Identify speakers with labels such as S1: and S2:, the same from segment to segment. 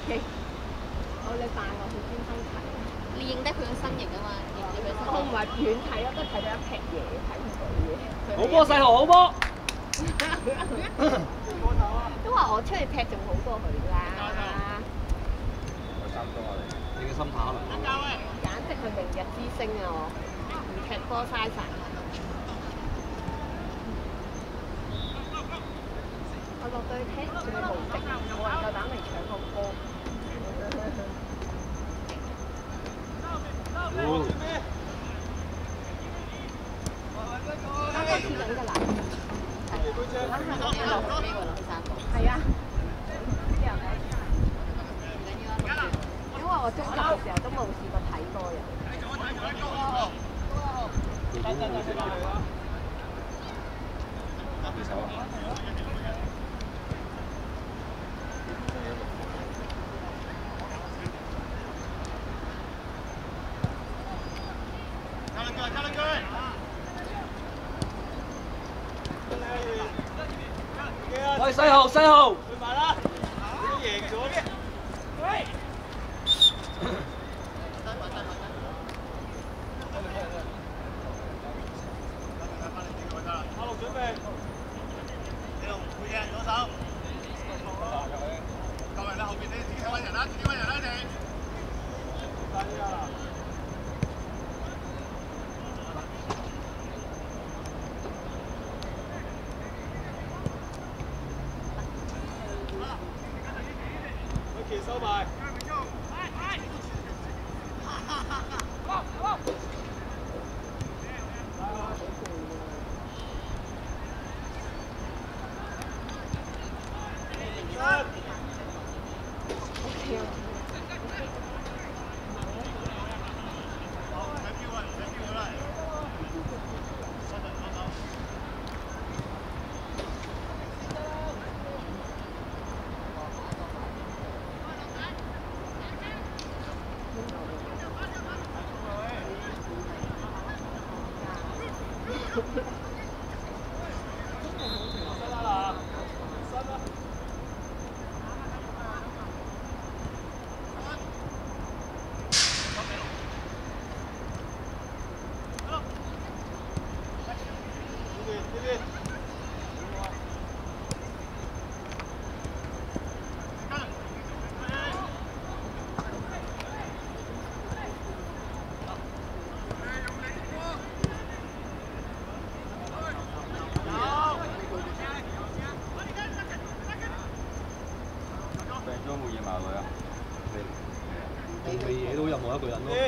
S1: 機。我你扮我好專心睇。
S2: 你認得佢個身形啊嘛，認住佢身形。
S1: 我唔係遠睇咯，都睇到一撇嘢，睇唔到嘢。
S3: 好波細豪，好波！
S1: 都話我出去踢仲好過佢啦。
S3: 差唔多啊你嘅心態可能。
S1: 簡直係明日之星啊！我唔踢波嘥晒。我落對踢仲係無敵，冇人夠膽嚟搶個波。啱開始緊㗎啦。係啊。因為我中學嘅時候都冇試過睇波嘅。
S3: 喂，細豪，細豪！去埋啦！你贏咗嘅。喂！阿陸準備。你龍背嘅左手。夠人啦，後邊你自己揾人啦，自己揾人啦你。快啲啊！收埋。都冇嘢埋佢啊！未惹到任何一個人咯。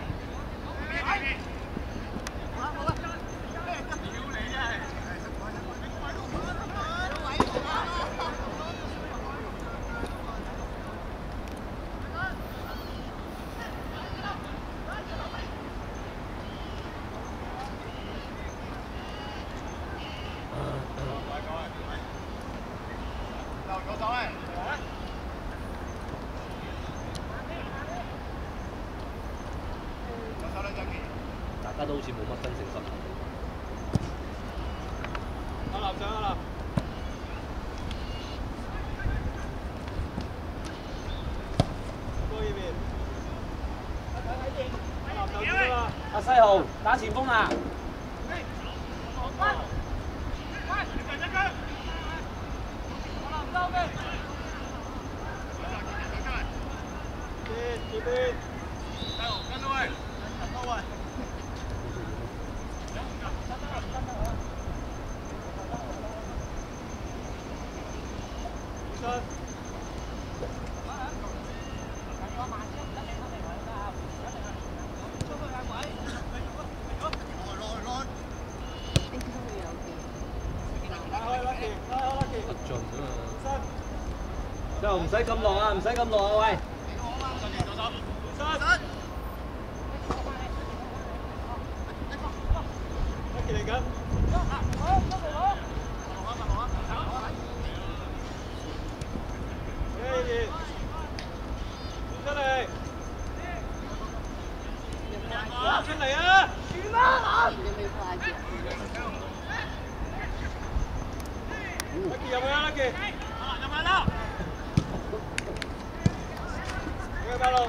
S3: 大家都好似冇乜真正心態。阿林上阿林。多呢邊。阿林就知啦。阿西豪打前鋒啊！這邊。跟到位，到位。就唔使咁落啊，唔使咁落啊，喂！嚟緊。出嚟！出嚟啊！轉啦！Lucky 入去啊 ，Lucky！入去啦！ 加路。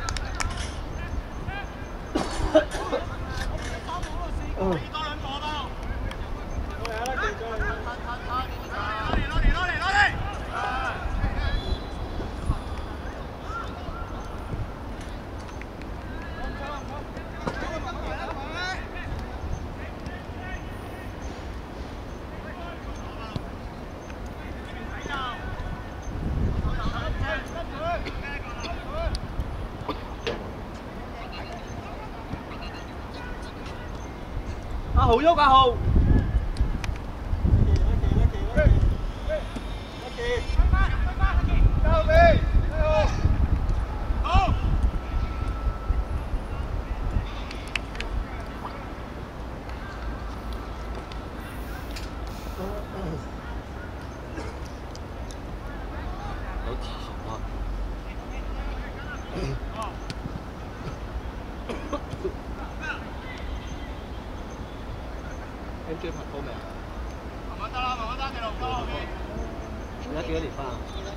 S3: 阿豪喐，阿豪。MJ 拍拖未啊？慢慢得啦，慢慢得，繼續交後邊。而家幾多年班啊？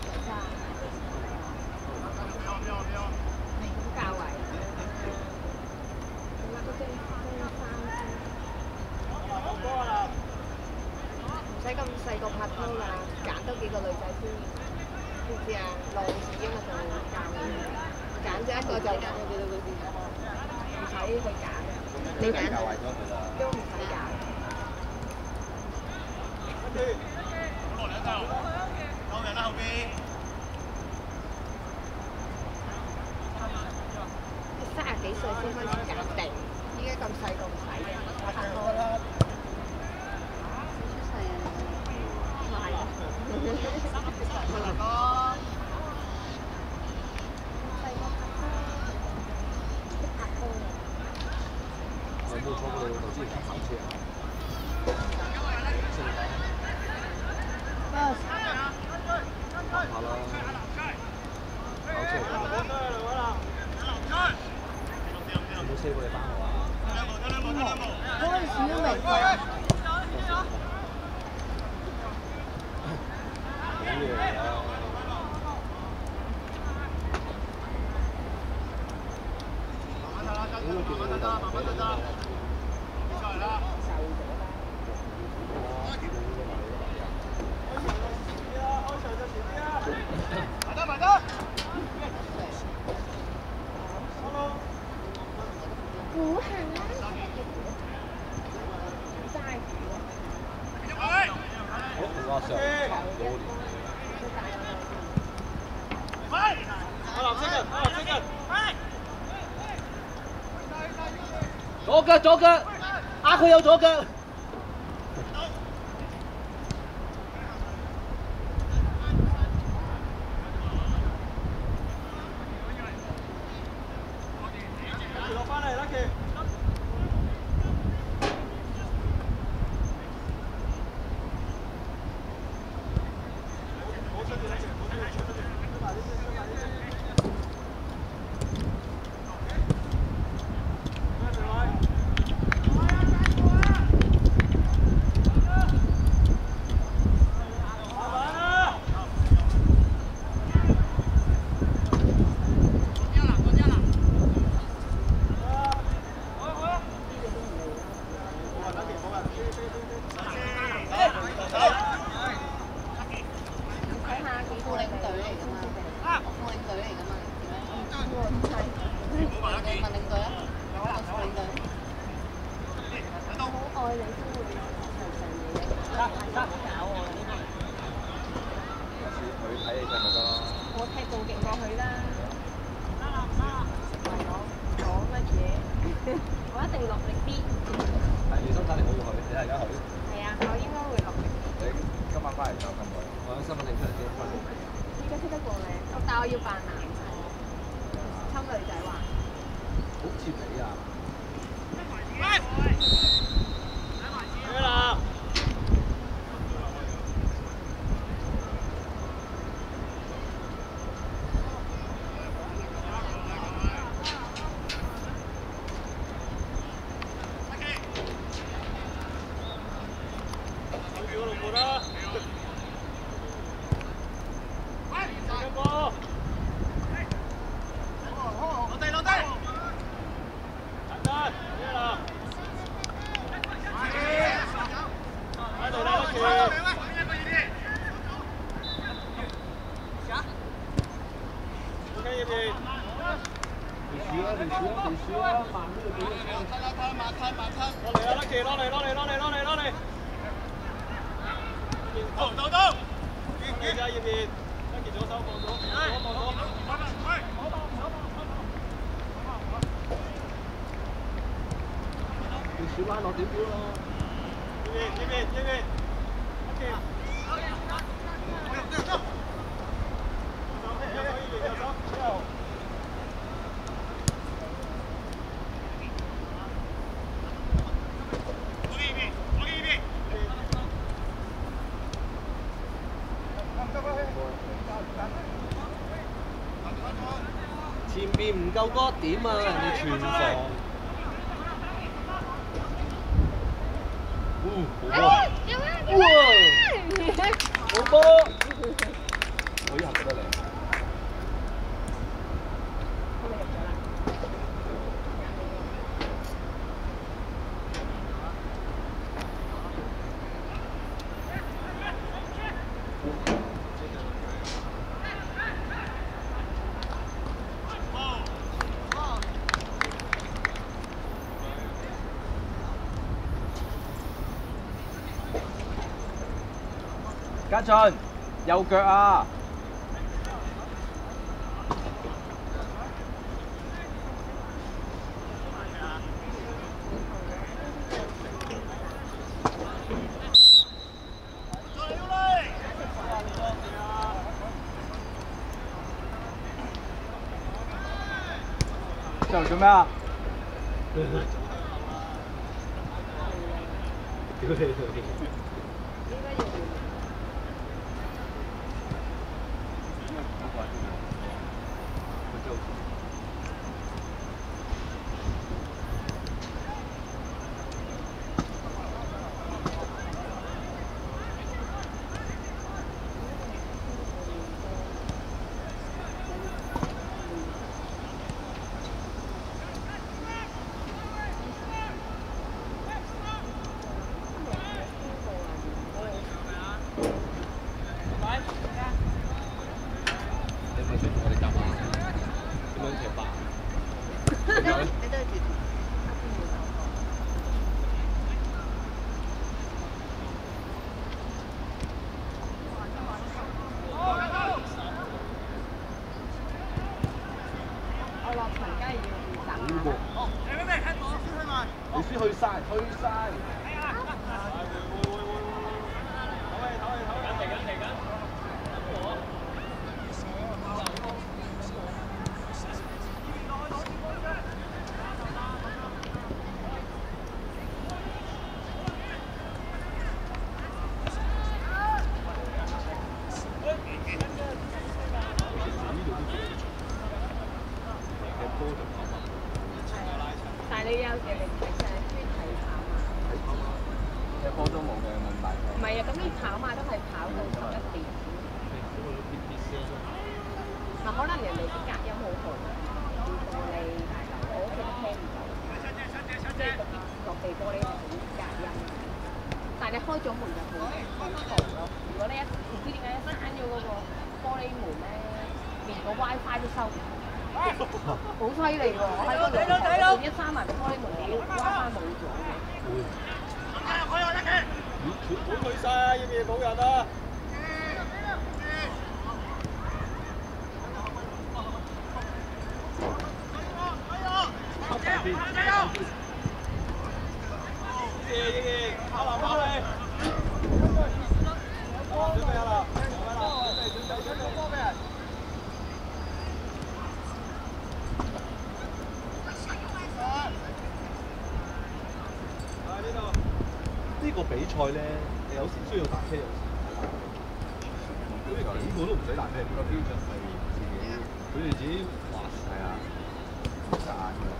S1: 教圍。唔使咁細個拍拖㗎，揀多幾個女仔先，知唔知啊？浪子啊嘛，就教你揀咗一個就揀咗幾多個先，唔使去揀。你揀教壞咗佢啦，都唔使揀。落兩球，夠人啦後邊。30幾歲先開始揀定，依家咁細個唔使嘅，拍拖啦。出世啊！係啊。大哥。細個拍拖。
S4: 有冇錯過你老豆之前考車啊？考下啦，考車有冇車過你翻學啊？
S1: 嗰陣時都未過。
S4: 好嘢啊！應該叫你老豆俾你啦。
S1: 估下啦，齋
S4: 我上多年。
S3: 阿藍色人，阿藍色人，
S4: 左腳左腳，佢有左腳。
S3: 落翻嚟，Lucky。
S1: 我踢步勁過佢啦，唔係講乜嘢，我一定落力啲。
S4: 係你身體力好過佢，你係而家佢。
S1: 係啊，我應該會落力啲。
S4: 你今晚翻嚟就咁耐，我揾身份證出嚟先。
S1: 依家識得過你，但我要扮男仔，侵女仔玩。
S4: 好似你啊！
S3: 咩啦？
S4: 小班落點標咯。前邊唔夠多點啊，人哋全防。好波！我以後覺得靚。家俊，右腳啊！上做咩啊？屌你！你先去晒，去晒。
S1: 但係你有時你唔係成日中意睇跑馬？
S4: 睇跑馬，踢波都冇嘅問題。
S1: 唔係啊，咁你跑馬都係跑到11點。嗱，可能人哋啲隔音好好，要玻璃，我屋企都聽唔到，即係落地玻璃係好隔音。但係你開咗門就好嘈咯。如果你唔知點解一閂咗嗰個玻璃門咧，連個 WiFi 都收唔到。好犀利喎！我喺嗰度一閂埋個玻璃門，你 WiFi 冇咗嘅。
S3: 本去晒啊！要唔要冇人啊？阿林包你。準備啦！準備波俾人。
S4: 呢個比賽咧，你有時需要搭車，有時佢哋幾個都唔使搭車，個標準係自己，佢哋自己話係啊，唔賺㗎。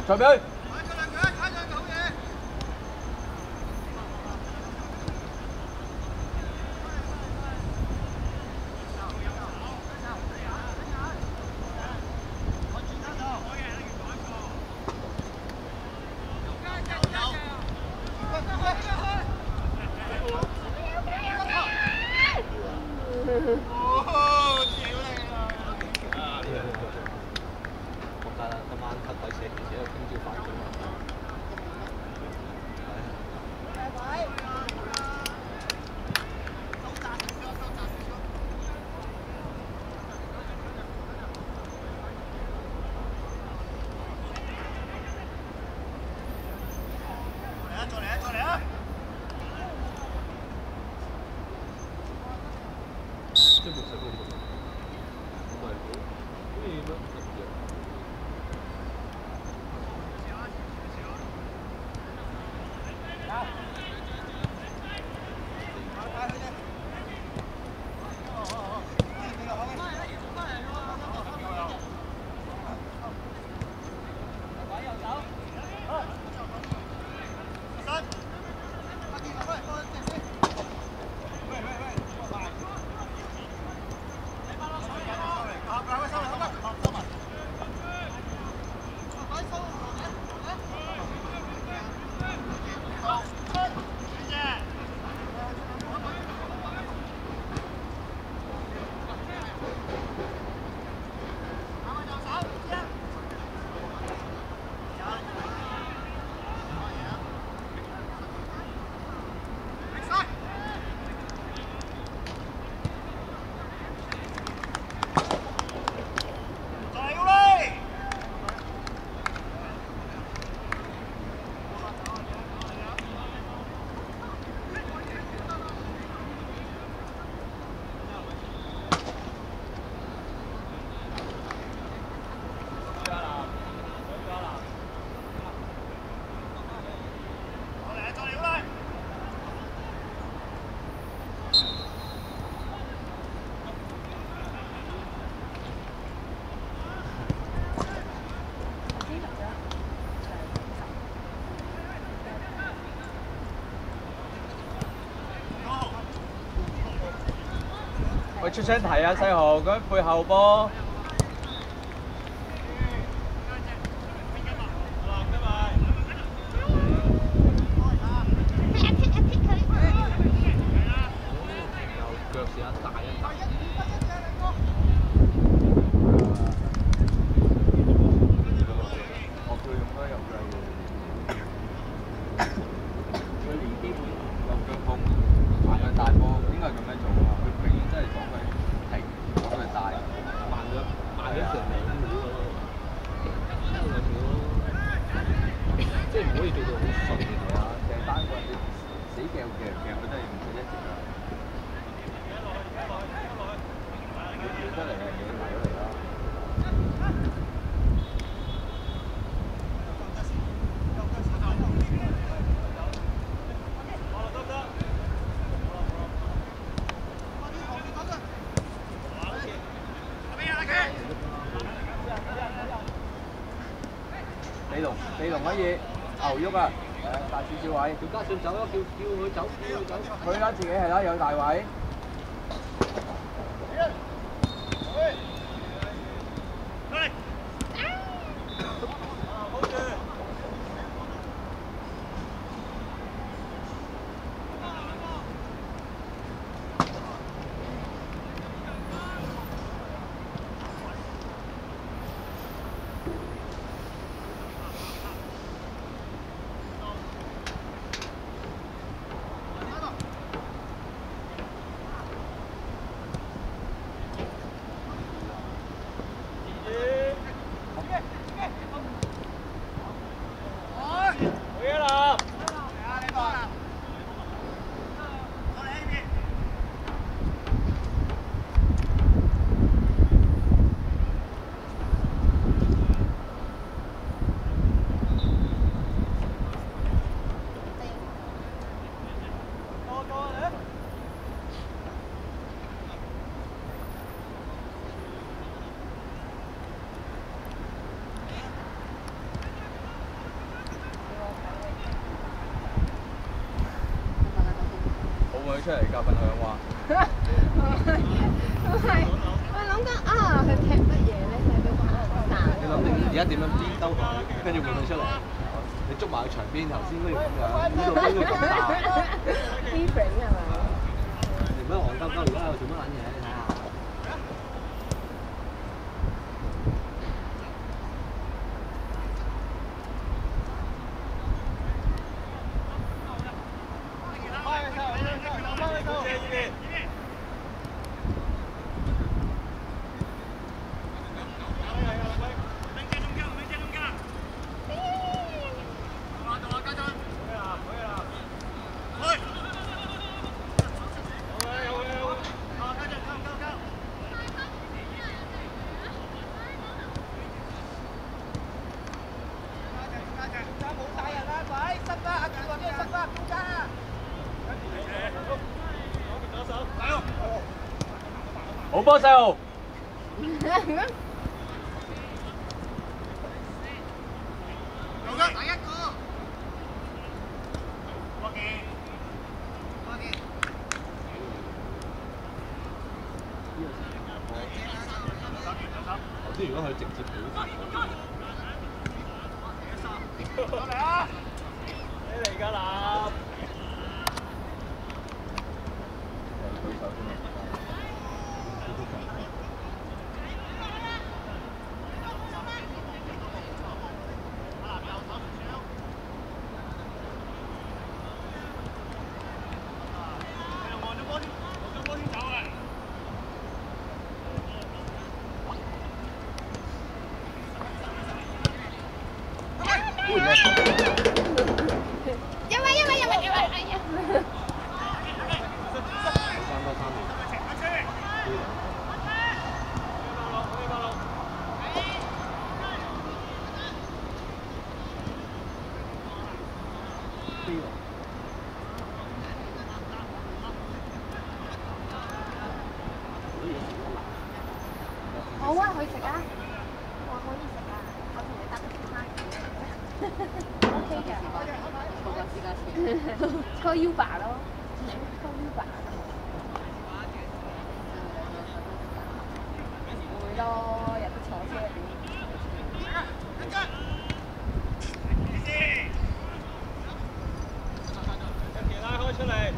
S4: 隨便。喂，出聲睇啊，細豪，咁背後波。腳時間大一大。哦，佢用得又計嘅。佢連基本有腳風，行嘅大波應該係咁樣做啊！佢永遠真係講佢停，講佢大，慢咗成2秒咯。即係唔可以做到好順嘅啊！成單個你死夾佢都係唔使一直啊！你出嚟嘅嘢埋咗嚟啦。李龍可以牛喐啊！大少少位，叫加上走咯，叫佢走，叫佢走。佢啦，自己係啦，有大位。 佢出嚟教分享話。
S1: 我諗緊啊，佢踢乜嘢咧？踢到
S4: 你諗定而家點樣邊兜佢，跟住換佢出嚟？你捉埋佢牆邊，頭先都要咁樣，呢度都要咁打。
S1: different 係咪？
S4: 你唔好戇鳩鳩，而家喺度做乜撚嘢？你睇下。好波細路。頭先如果佢直接表示，嚟啊！你嚟㗎啦！
S1: 好啊，去食啊！我可以食啊，我同你搭個餐 OK 嘅，報個私家車 ，call Uber 咯 ，call Uber 會咯，有得坐車點？
S3: 一條拉開出嚟。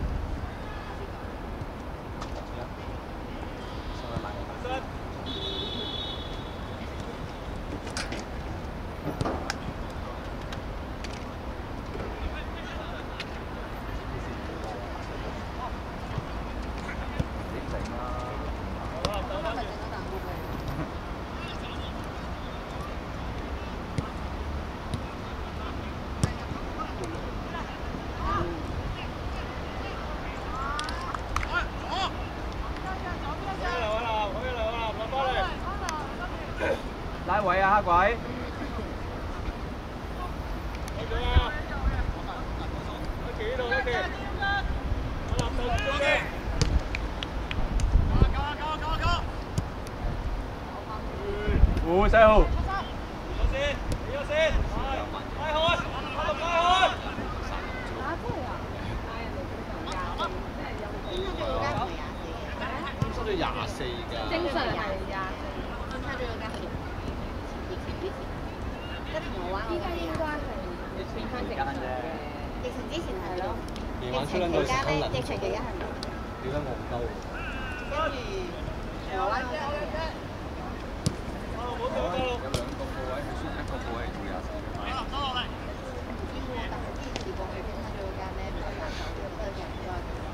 S3: 拉位啊，黑鬼！胡細號。先，你咗先，拉開，拉開。收咗24㗎。
S1: 正常係24。依家應該係變翻正常嘅。
S2: 疫情之前係咯，
S4: 夜晚出緊個食坑人，
S2: 疫情期間係冇。
S4: 點解戇鳩？
S2: 跟住台灣嗰個
S4: 有兩個鋪位，佢選一個鋪位做24嘅。
S2: 英國但係之前過去傾翻咗嗰間咧，比較難搞啲，所以就唔該。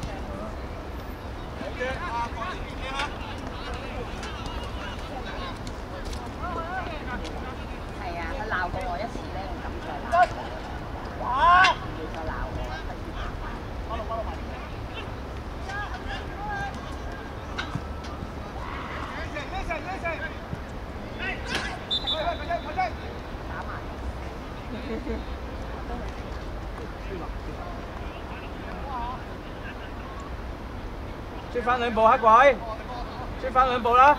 S1: 係啊，佢鬧過我一次咧，我敢再鬧。唔要再鬧我，費事麻煩。打埋。
S3: 出翻兩步黑鬼，出翻兩步啦！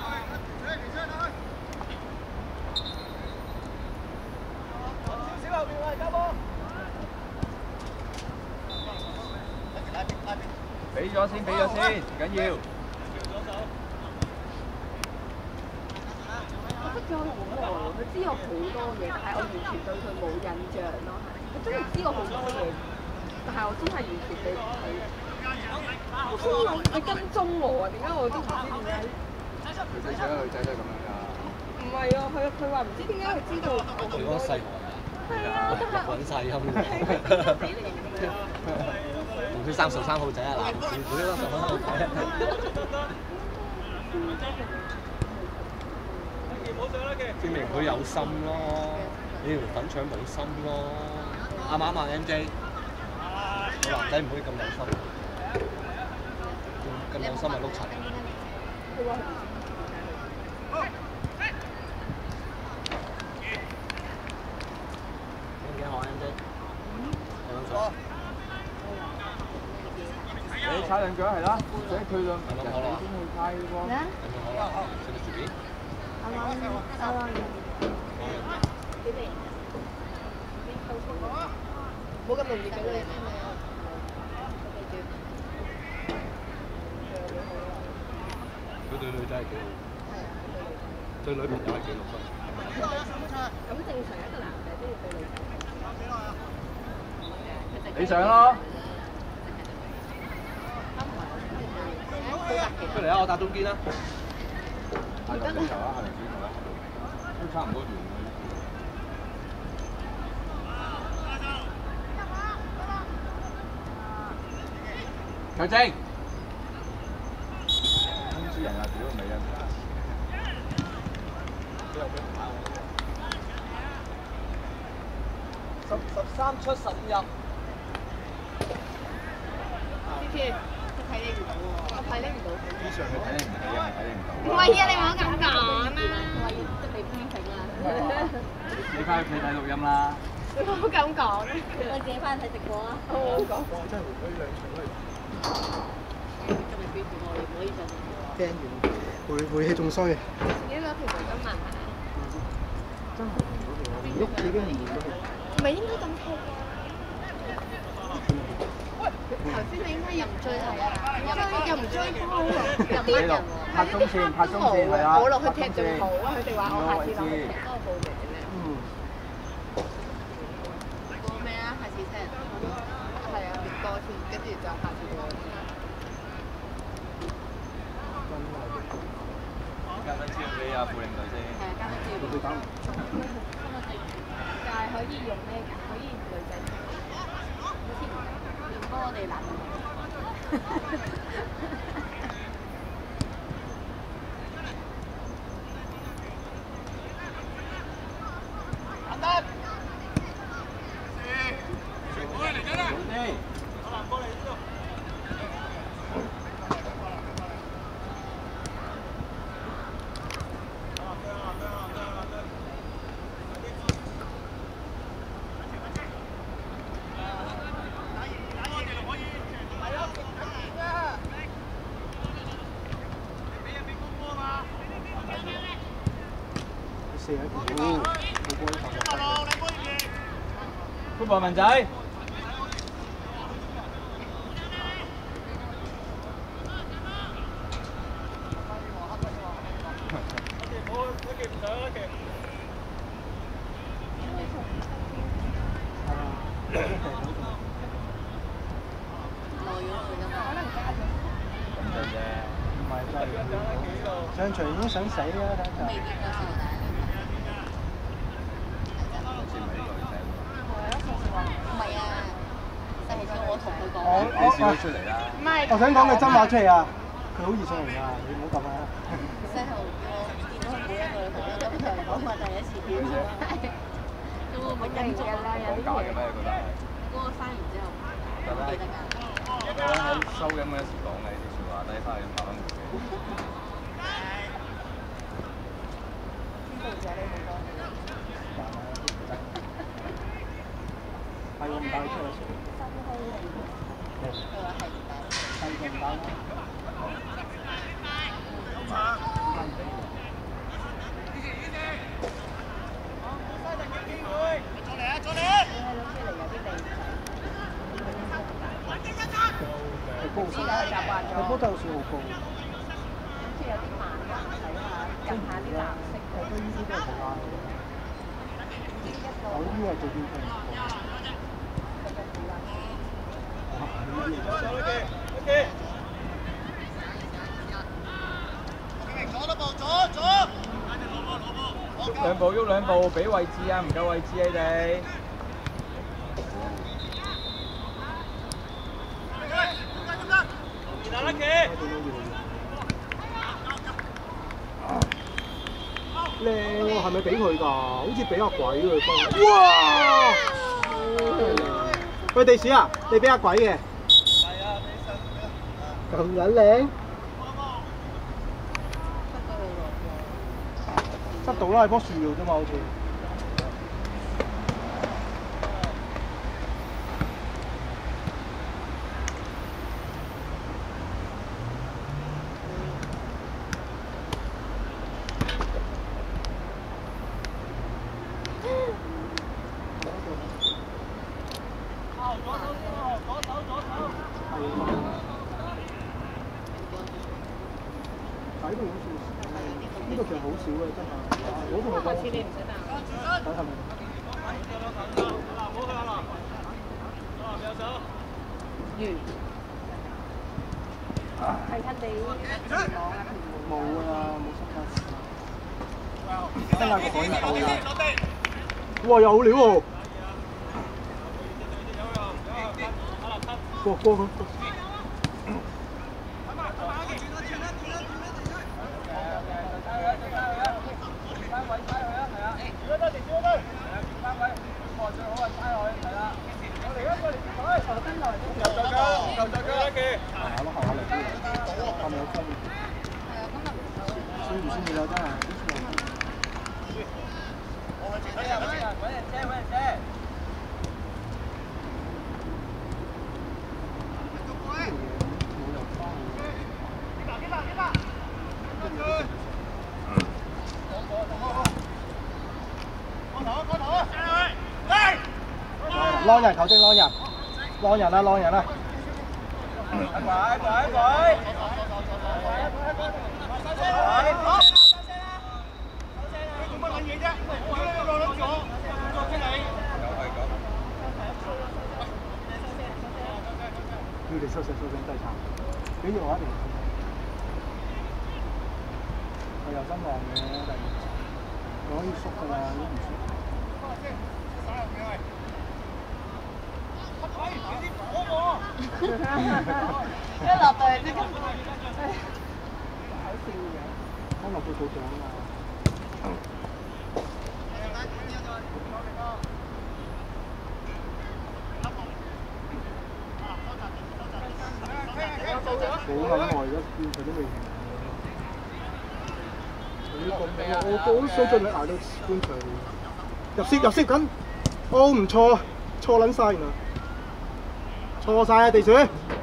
S3: 少後邊喂，交波！ 俾咗先，唔緊要。
S1: 我識咗佢好耐喎，佢知我好多嘢，但係我完全對佢冇印象咯。佢真係知我好多嘢，但係我真係完全對佢。我心諗你跟蹤我啊？點解我都唔知點解？
S3: 女仔想女仔都係咁樣㗎。
S1: 唔係啊，佢話唔知點解佢知道我好多嘢。係啊，但係
S5: 揾晒音同佢33號仔啊，男士每一個33號仔啊。證明佢有心咯，你條粉腸冇心咯，啱唔啱啊 MJ？ 個男仔唔可以咁有心，咁有心咪碌柒。幾好 MJ？
S3: 你踩兩腳係啦，或者佢兩人哋先去猜嘅喎。
S5: 食得住邊？
S1: 冇咁容易俾你。
S5: 佢對女仔係幾好，對女朋友係幾6分。
S1: 咁正常一個男仔都要對女仔。
S3: 你上咯。
S5: 出嚟啊！我打中堅啦。
S3: 下輪轉頭啦，下輪轉頭啦，都差唔多完。強正。公司人啊，屌你啊！
S5: 13出15入。
S1: 睇你唔到喎，我睇你唔到。
S3: 以上佢睇你唔起啊，睇你唔到。
S1: 唔係啊，你唔好咁講啊！即係被批評啊！
S3: 你翻去睇錄音啦。
S1: 你唔好咁講啊！我自己翻去睇直播啊！好好講。
S4: 真係回歸兩場都係。
S2: 今日表示我哋唔可以上直播。
S4: 驚完，晦氣仲衰。
S1: 自己攞條毛巾抹下。
S4: 真係唔喐已經唔喐。
S1: 唔係應該咁踢㗎。頭先你應該又唔追係啊，又唔追波喎，又唔人喎，
S3: 拍中線，拍中線係啊。
S1: 我落去踢仲好啊！佢哋話我下次落去踢嗰個報名咧。
S2: 報咩啊？下次踢。
S1: 係啊，練多次，跟住就下次過。
S3: 加分招俾阿副領隊先。
S2: 係啊，加分招。
S4: 佢打唔。
S1: 但係可以用咩㗎？可以女仔。
S2: 幫我哋男朋友。
S3: 潘博文仔。
S4: 上場已經想死啦！睇下。
S2: 未見過上大。唔係啊，細號叫我同佢講。
S3: 你試佢出嚟啦。
S1: 唔係。
S4: 我想講句真話出嚟啊！佢好易上嚟㗎，你唔好咁啊！
S2: 細號叫我見到佢每一個女朋友都同佢講話第一次見咗。咁我咪跟咗啦，有啲嘢。嗰個生完之後，唔記得㗎。
S3: 我覺得喺收緊嗰陣時講嘅呢啲説話，低翻去拍翻回嘅。
S4: 係我唔帶佢出嚟。
S2: 佢話係唔得。
S4: 係唔帶啦。
S1: 而家慣咗。
S6: 波真係好少好高。
S2: 好似有啲慢㗎，睇下近下啲藍色嘅。
S6: 我覺得呢啲都係好啱嘅。我呢啲係最邊嘅。
S3: 兩步喐兩步，俾位置啊！唔夠位置你哋。
S6: 靚喎，係咪俾佢㗎？好似俾阿鬼佢幫。哇！喂，地鼠啊，你俾阿鬼嘅？係啊，俾咁撚靚？執到啦，係樖樹度啫嘛，好似。呢個其實好少嘅，真係。嗰個
S1: 下次你唔使打。
S6: 睇係咪？
S1: 近近地攞啊！
S6: 冇啊，冇心法。聽下個講嘢夠啦。哇，有料喎！過佢。浪人球證，浪人啊，浪人啊！要哋收聲真係慘，幾用一年？我有心望嘅，但係我可以縮㗎啦，都唔縮。
S1: 一落到嚟即刻，搞笑嘅。
S6: 安樂部部長啊！好撚耐而家見佢都未完。我都想盡力捱到半場。入息緊，哦唔錯，錯撚晒原來。錯晒啊地鼠！